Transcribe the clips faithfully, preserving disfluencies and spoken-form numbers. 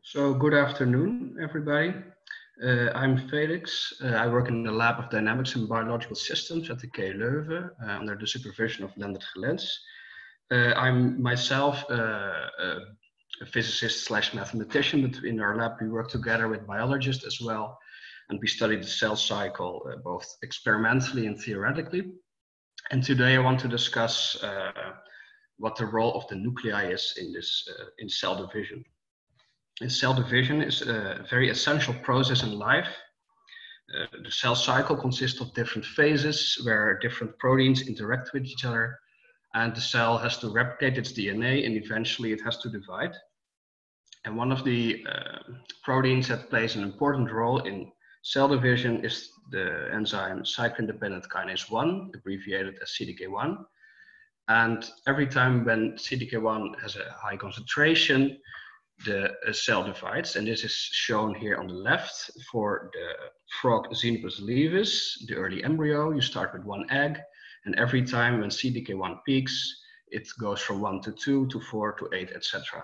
So good afternoon, everybody. Uh, I'm Felix. Uh, I work in the Lab of Dynamics and Biological Systems at the K U Leuven uh, under the supervision of Lendert Gelens. Uh, I'm myself uh, a, a physicist slash mathematician, but in our lab we work together with biologists as well, and we study the cell cycle uh, both experimentally and theoretically. And today I want to discuss uh, what the role of the nuclei is in this uh, in cell division. And cell division is a very essential process in life. Uh, the cell cycle consists of different phases where different proteins interact with each other, and the cell has to replicate its D N A and eventually it has to divide. And one of the uh, proteins that plays an important role in cell division is the enzyme cyclin-dependent kinase one, abbreviated as C D K one. And every time when C D K one has a high concentration, the uh, cell divides, and this is shown here on the left for the frog Xenopus laevis, the early embryo. You start with one egg, and every time when C D K one peaks, it goes from one to two to four to eight, et cetera.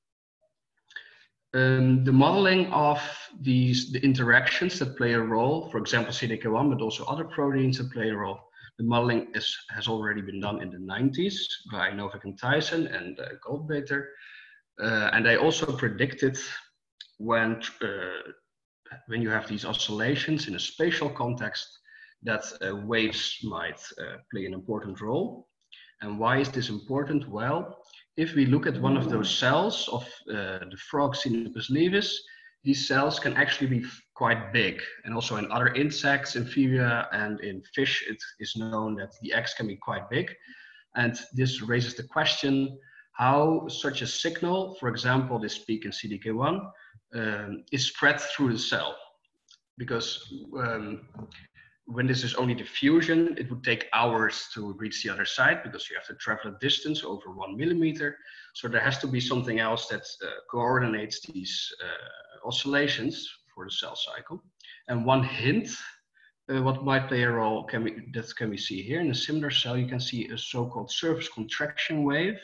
Um, the modeling of these the interactions that play a role, for example C D K one, but also other proteins that play a role, the modeling is, has already been done in the nineties by Novak and Tyson and uh, Goldbeter. Uh, and they also predicted when, uh, when you have these oscillations in a spatial context that uh, waves might uh, play an important role. And why is this important? Well, if we look at one of those cells of uh, the frog Xenopus laevis, these cells can actually be quite big. And also in other insects, amphibia, and in fish, it is known that the eggs can be quite big. And this raises the question, how such a signal, for example, this peak in C D K one, um, is spread through the cell. Because um, when this is only diffusion, it would take hours to reach the other side because you have to travel a distance over one millimeter. So there has to be something else that uh, coordinates these uh, oscillations for the cell cycle. And one hint uh, what might play a role can we, that can we see here in a similar cell, you can see a so-called surface contraction wave.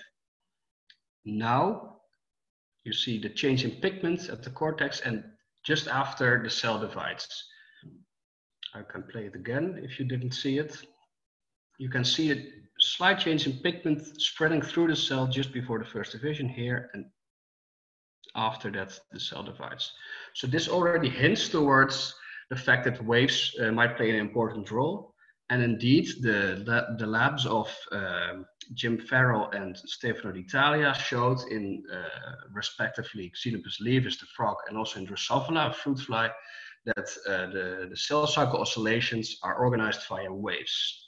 Now you see the change in pigment at the cortex and just after the cell divides. I can play it again if you didn't see it. You can see a slight change in pigment spreading through the cell just before the first division here, and after that the cell divides. So this already hints towards the fact that waves uh, might play an important role. And indeed, the, the, the labs of uh, Jim Farrell and Stefano D'Italia showed in uh, respectively Xenopus laevis, the frog, and also in Drosophila, a fruit fly, that uh, the, the cell cycle oscillations are organized via waves.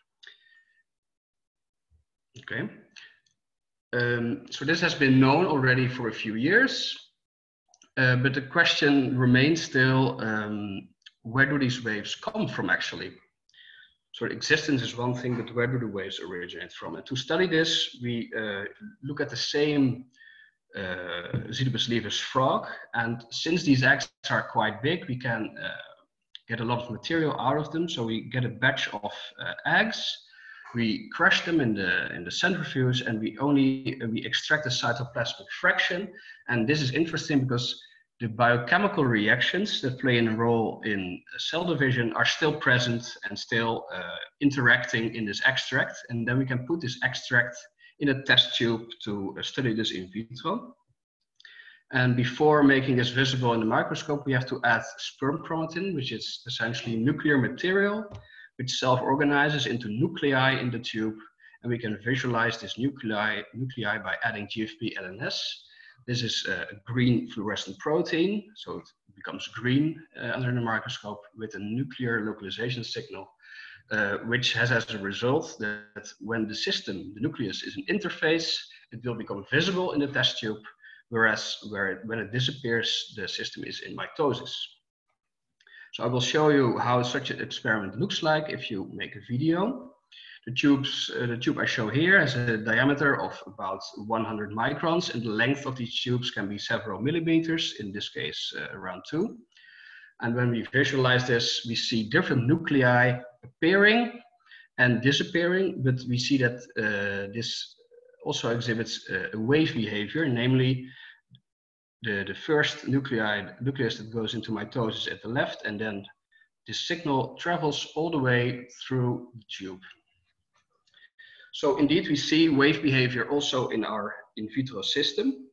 Okay, um, so this has been known already for a few years, uh, but the question remains still, um, where do these waves come from actually? So existence is one thing, but where do the waves originate from? And to study this, we uh, look at the same uh, Xenopus laevis frog. And since these eggs are quite big, we can uh, get a lot of material out of them. So we get a batch of uh, eggs, we crush them in the, in the centrifuge, and we only uh, we extract the cytoplasmic fraction. And this is interesting because the biochemical reactions that play a role in cell division are still present and still uh, interacting in this extract. And then we can put this extract in a test tube to study this in vitro. And before making this visible in the microscope, we have to add sperm chromatin, which is essentially nuclear material, which self-organizes into nuclei in the tube. And we can visualize this nuclei, nuclei by adding G F P L N S. This is a green fluorescent protein, so it becomes green uh, under the microscope with a nuclear localization signal, uh, which has as a result that when the system, the nucleus, is an interface, it will become visible in the test tube, whereas where it, when it disappears, the system is in mitosis. So I will show you how such an experiment looks like if you make a video. The, tubes, uh, the tube I show here has a diameter of about one hundred microns, and the length of these tubes can be several millimeters, in this case uh, around two. And when we visualize this, we see different nuclei appearing and disappearing, but we see that uh, this also exhibits uh, a wave behavior, namely the, the first nuclei, nucleus that goes into mitosis at the left, and then this signal travels all the way through the tube. So indeed, we see wave behavior also in our in vitro system.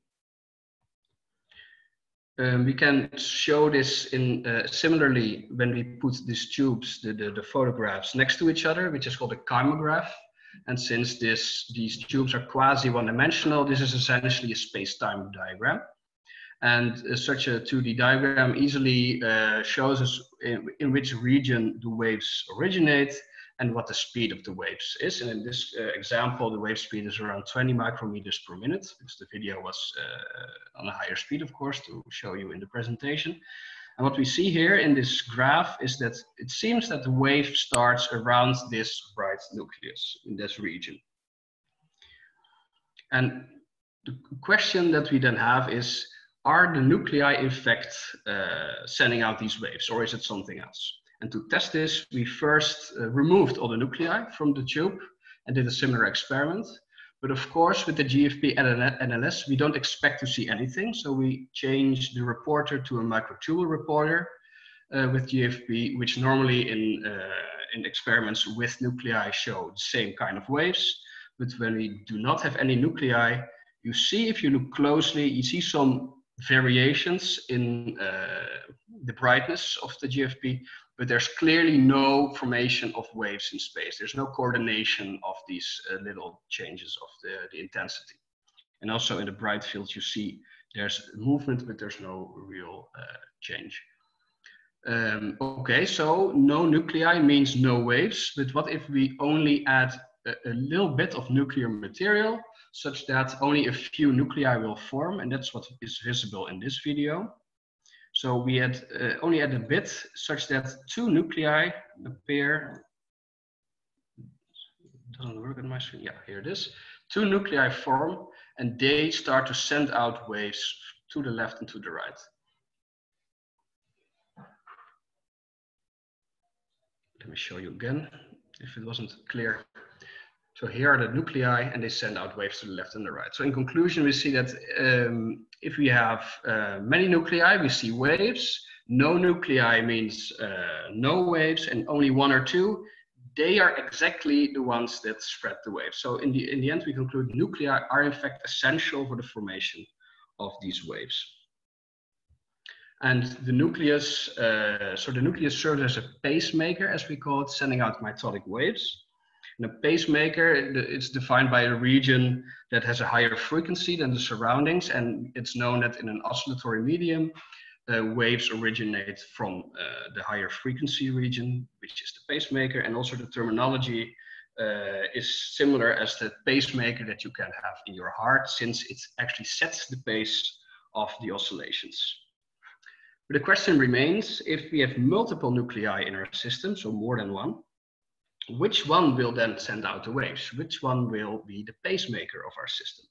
Um, we can show this in uh, similarly when we put these tubes, the, the, the photographs next to each other, which is called a kymograph. And since this, these tubes are quasi one-dimensional, this is essentially a space-time diagram. And uh, such a two D diagram easily uh, shows us in, in which region the waves originate and what the speed of the waves is. And in this uh, example, the wave speed is around twenty micrometers per minute, because the video was uh, on a higher speed, of course, to show you in the presentation. And what we see here in this graph is that it seems that the wave starts around this bright nucleus in this region. And the question that we then have is, are the nuclei in fact uh, sending out these waves, or is it something else? And to test this, we first uh, removed all the nuclei from the tube and did a similar experiment. But of course, with the G F P N L S, we don't expect to see anything. So we changed the reporter to a microtubule reporter uh, with G F P, which normally in, uh, in experiments with nuclei show the same kind of waves. But when we do not have any nuclei, you see, if you look closely, you see some variations in uh, the brightness of the G F P, but there's clearly no formation of waves in space. There's no coordination of these uh, little changes of the, the intensity. And also in the bright fields, you see there's movement, but there's no real uh, change. Um, okay, so no nuclei means no waves, but what if we only add a, a little bit of nuclear material such that only a few nuclei will form, and that's what is visible in this video. So we had uh, only add a bit such that two nuclei appear. It doesn't work on my screen. Yeah, here it is. Two nuclei form, and they start to send out waves to the left and to the right. Let me show you again, if it wasn't clear. So here are the nuclei, and they send out waves to the left and the right. So in conclusion, we see that um, if we have uh, many nuclei, we see waves. No nuclei means uh, no waves, and only one or two, they are exactly the ones that spread the waves. So in the, in the end, we conclude nuclei are in fact essential for the formation of these waves. And the nucleus, uh, so the nucleus serves as a pacemaker, as we call it, sending out mitotic waves. And a pacemaker, it's defined by a region that has a higher frequency than the surroundings, and it's known that in an oscillatory medium, uh, waves originate from uh, the higher frequency region, which is the pacemaker, and also the terminology uh, is similar as the pacemaker that you can have in your heart, since it actually sets the pace of the oscillations. But the question remains, if we have multiple nuclei in our system, so more than one, which one will then send out the waves? Which one will be the pacemaker of our system?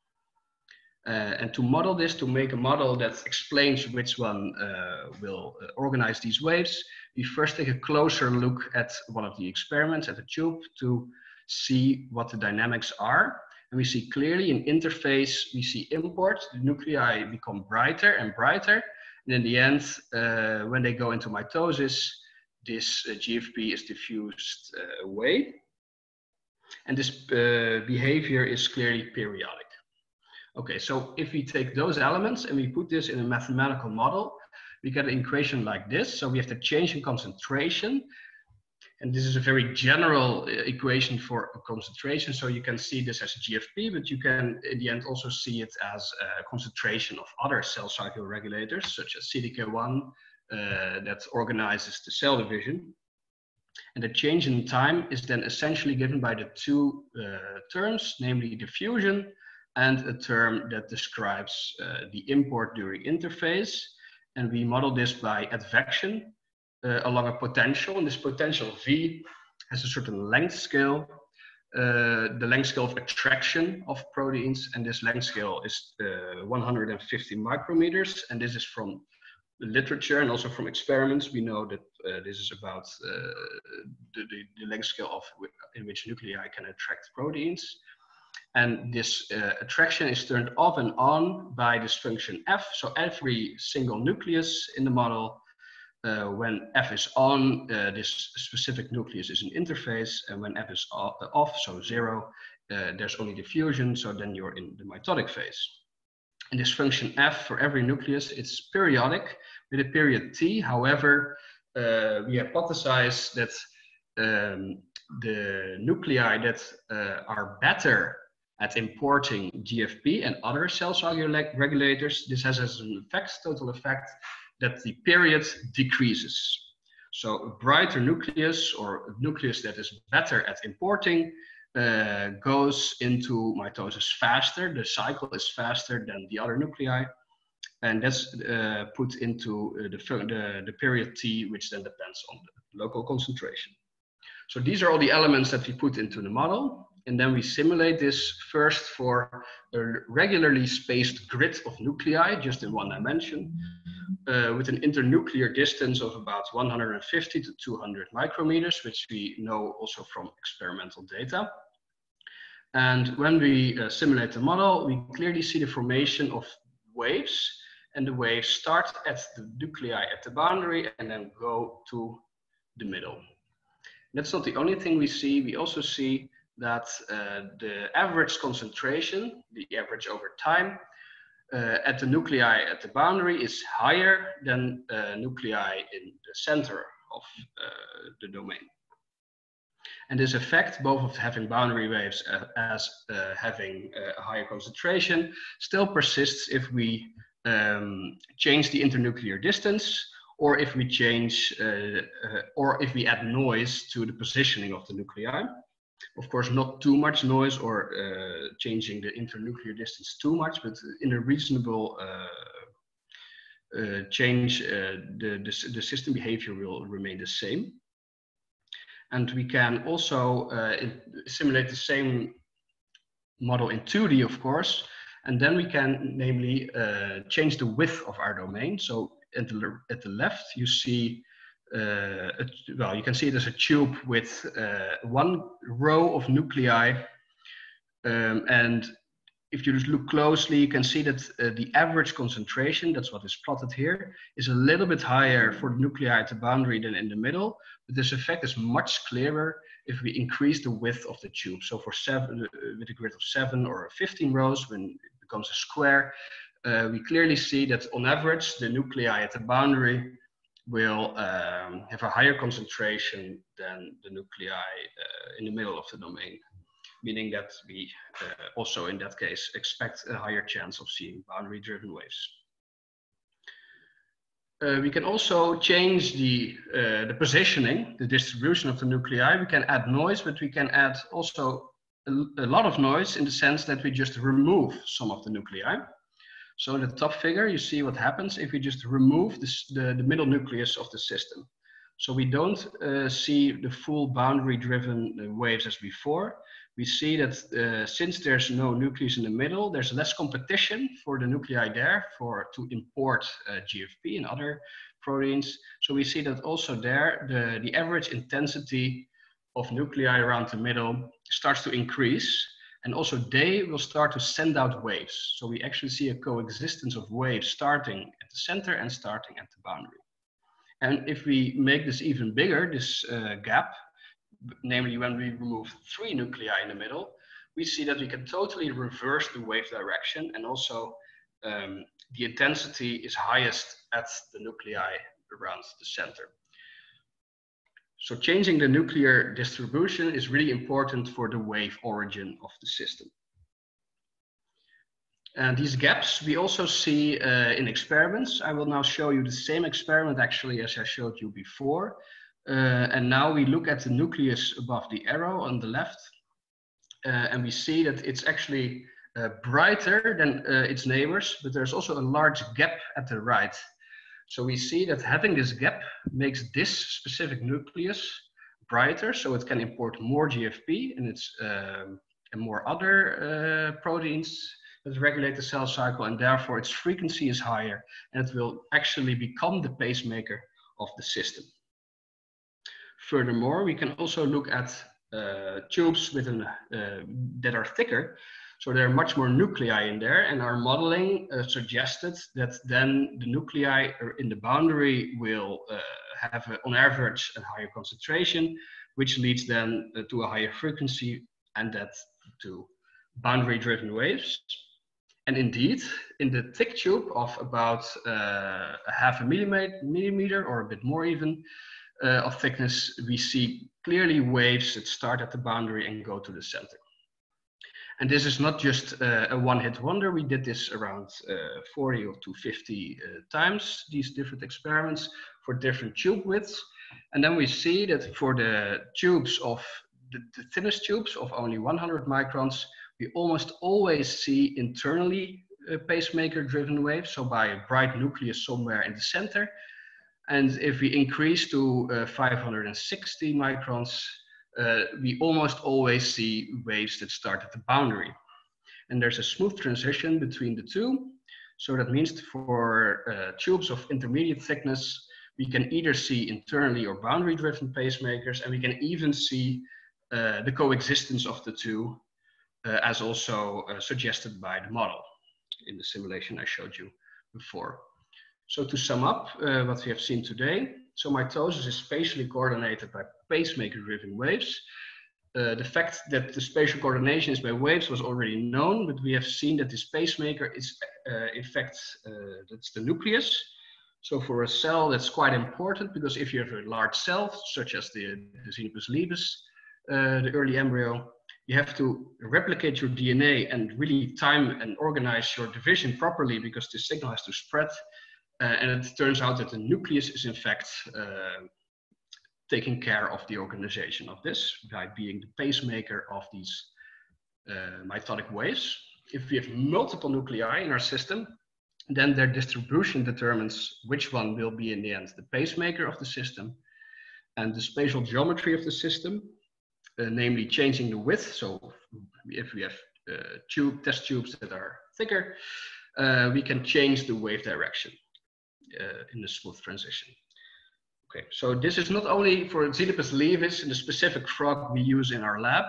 Uh, and to model this, to make a model that explains which one uh, will uh, organize these waves, we first take a closer look at one of the experiments, at the tube, to see what the dynamics are. And we see clearly in interface, we see import, the nuclei become brighter and brighter. And in the end, uh, when they go into mitosis, this uh, G F P is diffused uh, away. And this uh, behavior is clearly periodic. Okay, so if we take those elements and we put this in a mathematical model, we get an equation like this. So we have the change in concentration. And this is a very general equation for a concentration. So you can see this as G F P, but you can in the end also see it as a concentration of other cell cycle regulators, such as C D K one, uh, that organizes the cell division. And the change in time is then essentially given by the two uh, terms, namely diffusion and a term that describes uh, the import during interface. And we model this by advection uh, along a potential, and this potential V has a certain length scale, uh, the length scale of attraction of proteins, and this length scale is uh, one hundred fifty micrometers, and this is from the literature and also from experiments. We know that uh, this is about uh, the, the, the length scale of in which nuclei can attract proteins. And this uh, attraction is turned off and on by this function f. So every single nucleus in the model, uh, when f is on, uh, this specific nucleus is an interface, and when f is off, so zero, uh, there's only diffusion, so then you're in the mitotic phase. And this function f for every nucleus, it's periodic with a period t. However, uh, we hypothesize that um, the nuclei that uh, are better at importing G F P and other cell cycle regulators, this has as an effect, total effect, that the period decreases. So a brighter nucleus, or a nucleus that is better at importing, uh, goes into mitosis faster. The cycle is faster than the other nuclei, and that's uh, put into uh, the, the, the period T, which then depends on the local concentration. So these are all the elements that we put into the model. And then we simulate this first for a regularly spaced grid of nuclei, just in one dimension, uh, with an internuclear distance of about one hundred fifty to two hundred micrometers, which we know also from experimental data. And when we uh, simulate the model, we clearly see the formation of waves, and the waves start at the nuclei at the boundary and then go to the middle. That's not the only thing we see. We also see that uh, the average concentration, the average over time, uh, at the nuclei at the boundary is higher than uh, nuclei in the center of uh, the domain. And this effect, both of having boundary waves uh, as uh, having a higher concentration, still persists if we um, change the internuclear distance, or if we change, uh, uh, or if we add noise to the positioning of the nuclei. Of course, not too much noise or uh, changing the internuclear distance too much, but in a reasonable uh, uh, change, uh, the, the, the system behavior will remain the same. And we can also uh, in, simulate the same model in two D, of course, and then we can namely uh, change the width of our domain. So at the, at the left, you see Uh, a, well, you can see it as a tube with uh, one row of nuclei, um, and if you just look closely, you can see that uh, the average concentration, that's what is plotted here, is a little bit higher for the nuclei at the boundary than in the middle, but this effect is much clearer if we increase the width of the tube. So for seven, uh, with a grid of seven or fifteen rows, when it becomes a square, uh, we clearly see that on average, the nuclei at the boundary will um, have a higher concentration than the nuclei uh, in the middle of the domain, meaning that we uh, also in that case expect a higher chance of seeing boundary-driven waves. Uh, we can also change the, uh, the positioning, the distribution of the nuclei. We can add noise, but we can add also a, a lot of noise in the sense that we just remove some of the nuclei. So in the top figure, you see what happens if we just remove this, the, the middle nucleus of the system. So we don't uh, see the full boundary-driven uh, waves as before. We see that uh, since there's no nucleus in the middle, there's less competition for the nuclei there for to import uh, G F P and other proteins. So we see that also there, the, the average intensity of nuclei around the middle starts to increase. And also they will start to send out waves. So we actually see a coexistence of waves starting at the center and starting at the boundary. And if we make this even bigger, this uh, gap, namely when we remove three nuclei in the middle, we see that we can totally reverse the wave direction, and also um, the intensity is highest at the nuclei around the center. So changing the nuclear distribution is really important for the wave origin of the system. And these gaps we also see uh, in experiments. I will now show you the same experiment actually as I showed you before. Uh, and now we look at the nucleus above the arrow on the left. Uh, and we see that it's actually uh, brighter than uh, its neighbors, but there's also a large gap at the right. So we see that having this gap makes this specific nucleus brighter, so it can import more G F P and it's um, and more other uh, proteins that regulate the cell cycle, and therefore its frequency is higher, and it will actually become the pacemaker of the system. Furthermore, we can also look at uh, tubes with an, uh, that are thicker. So there are much more nuclei in there, and our modeling uh, suggested that then the nuclei in the boundary will uh, have, a, on average, a higher concentration, which leads then uh, to a higher frequency, and that to boundary-driven waves. And indeed, in the thick tube of about uh, a half a millimeter, millimeter or a bit more even uh, of thickness, we see clearly waves that start at the boundary and go to the center. And this is not just uh, a one-hit wonder. We did this around uh, forty or to fifty uh, times, these different experiments for different tube widths. And then we see that for the tubes of the, the thinnest tubes of only one hundred microns, we almost always see internally uh, pacemaker-driven waves, so by a bright nucleus somewhere in the center. And if we increase to uh, five hundred sixty microns, uh, we almost always see waves that start at the boundary. And there's a smooth transition between the two. So that means for uh, tubes of intermediate thickness, we can either see internally or boundary-driven pacemakers, and we can even see uh, the coexistence of the two, uh, as also uh, suggested by the model in the simulation I showed you before. So to sum up uh, what we have seen today, so mitosis is spatially coordinated by pacemaker-driven waves. Uh, the fact that the spatial coordination is by waves was already known, but we have seen that this pacemaker is uh, in fact, uh, that's the nucleus. So for a cell, that's quite important, because if you have a large cell, such as the, the Xenopus laevis, uh, the early embryo, you have to replicate your D N A and really time and organize your division properly, because the signal has to spread. Uh, and it turns out that the nucleus is in fact uh, taking care of the organization of this by being the pacemaker of these uh, mitotic waves. If we have multiple nuclei in our system, then their distribution determines which one will be in the end the pacemaker of the system. And the spatial geometry of the system, uh, namely changing the width. So if we have uh, tube, test tubes that are thicker, uh, we can change the wave direction uh, in the smooth transition. Okay, so this is not only for Xenopus laevis, the specific frog we use in our lab,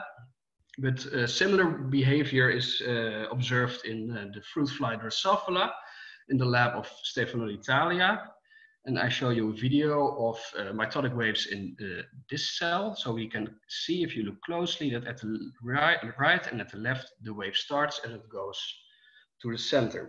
but uh, similar behavior is uh, observed in uh, the fruit fly Drosophila in the lab of Stefano D'Italia. And I show you a video of uh, mitotic waves in uh, this cell. So we can see, if you look closely, that at the right, right and at the left, the wave starts and it goes to the center.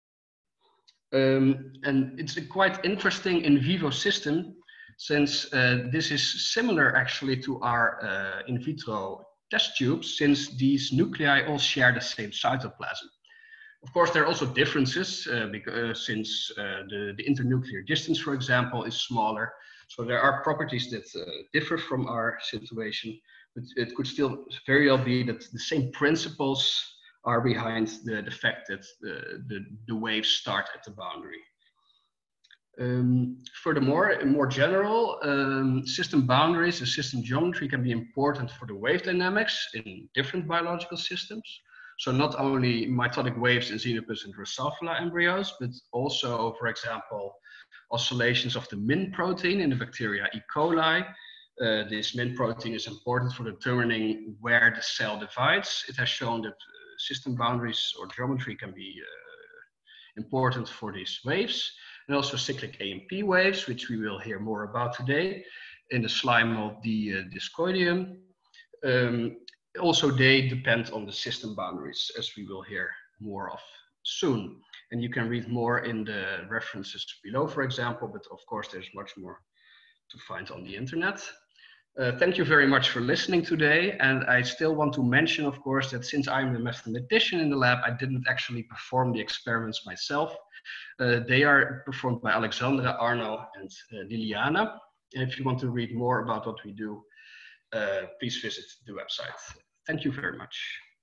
Um, and it's a quite interesting in vivo system, since uh, this is similar actually to our uh, in vitro test tubes, since these nuclei all share the same cytoplasm. Of course, there are also differences, uh, because since uh, the, the internuclear distance, for example, is smaller. So there are properties that uh, differ from our situation, but it could still very well be that the same principles are behind the, the fact that the, the, the waves start at the boundary. Um, furthermore, in more general, um, system boundaries and system geometry can be important for the wave dynamics in different biological systems. So not only mitotic waves in Xenopus and Drosophila embryos, but also, for example, oscillations of the min protein in the bacteria E. coli. Uh, this min protein is important for determining where the cell divides. It has shown that uh, system boundaries or geometry can be uh, important for these waves. And also cyclic A M P waves, which we will hear more about today in the slime of the uh, discoidium. Um, also, they depend on the system boundaries, as we will hear more of soon. And you can read more in the references below, for example, but of course, there's much more to find on the internet. Uh, thank you very much for listening today. And I still want to mention, of course, that since I'm the mathematician in the lab, I didn't actually perform the experiments myself. Uh, they are performed by Alexandra, Arno, and uh, Liliana. And if you want to read more about what we do, uh, please visit the website. Thank you very much.